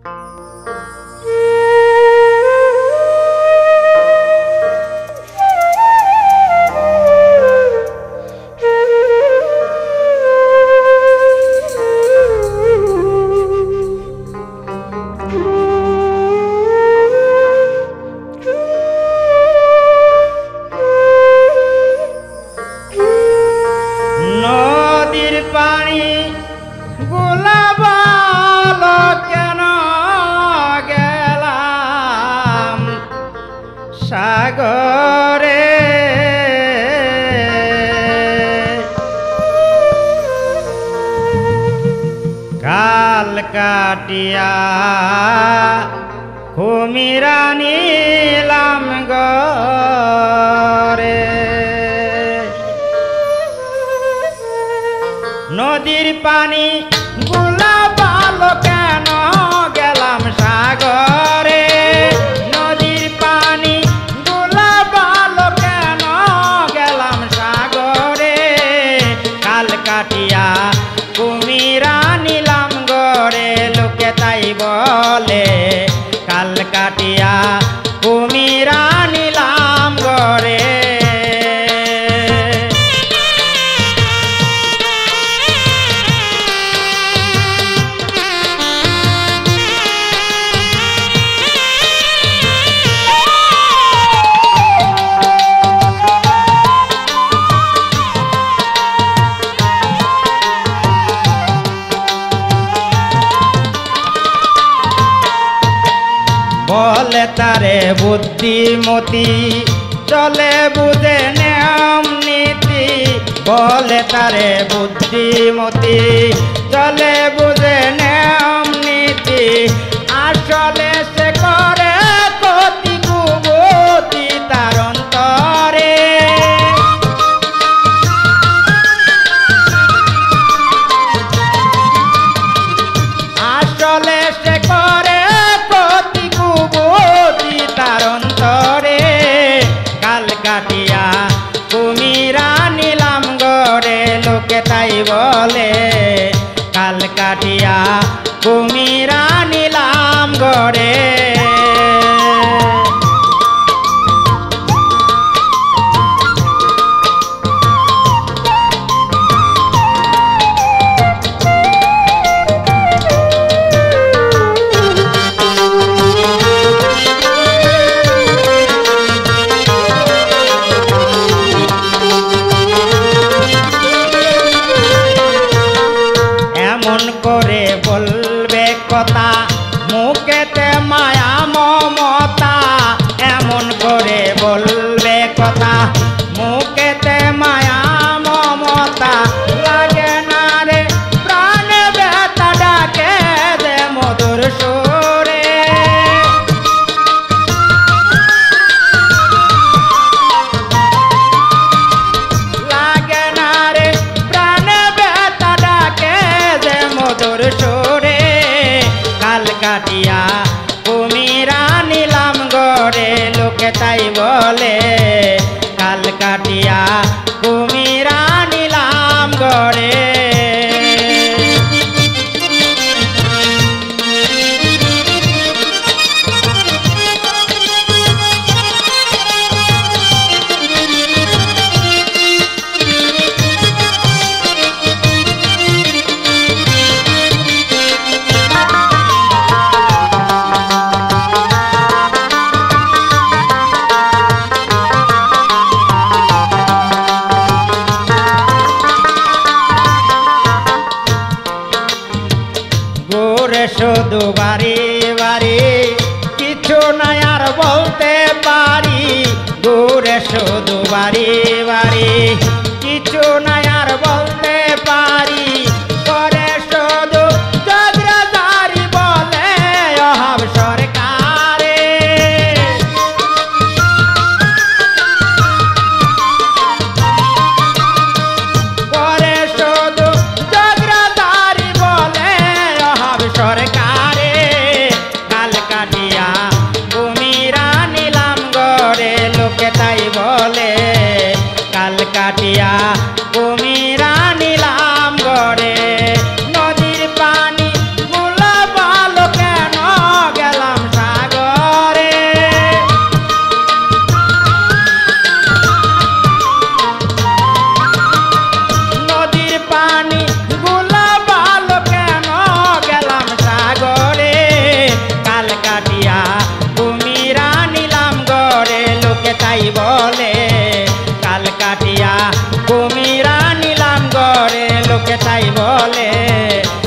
সাগরে কাল কাটিয়া কুমিরা নিলাম গরে নদীর পানি গুলাবাল কেন গেলাম সাগরে নদীর পানি গুলাবাল কেন গেলাম সাগরে কাল কাটিয়া কুমিরা নিলাম গরে লোকে তাই বলে কাল কাটিয়া কুমিরা নিলাম গরে বলে তারে বুদ্ধিমতী চলে বুঝে নিয়ম নীতি বলে তারে বুদ্ধিমতী চলে বুঝে নিয়ম নীতি আসলে সে করে ক্ষতি কুগতি তার অন্তরে আসলে সে করে তার অন্তরে কাল কাটিয়া কুমিরা নিলাম গরে লোকে তাই বলে কাল কাটিয়া কুমিরা নিলাম গরে করে বলবে কথা মুখেতে মায়া মমতা এমন করে বলবে কথা মুখেতে মায়া মমতা লাগে না রে প্রাণ ব্যথা ডাকে দে মধুর সুরে লাগে না রে প্রাণ ব্যথা ডাকে দে মধুর সুরে কাল কাটিয়া কুমিরা নিলাম গরে লোকে তাই বলে কাল কাটিয়া কুমিরা নিলাম গরে শুধু বাড়ি বাড়ি কিছু নাই আর বলতে পারি দূরে শুধু বাড়ি বাড়ি কিছু নাই আর বলতে পারি করে শুধু চক্রধারী বলে অভাব সরকারে করে শুধু চক্রধারী বলে অভাব সরকারে কাল কাটিয়া কুমিরা নিলাম গরে লোকে তাই বলে কাল কাটিয়া কুমিরা তাই বলে কাল কাটিয়া কুমিরা নিলাম গরে লোকে তাই বলে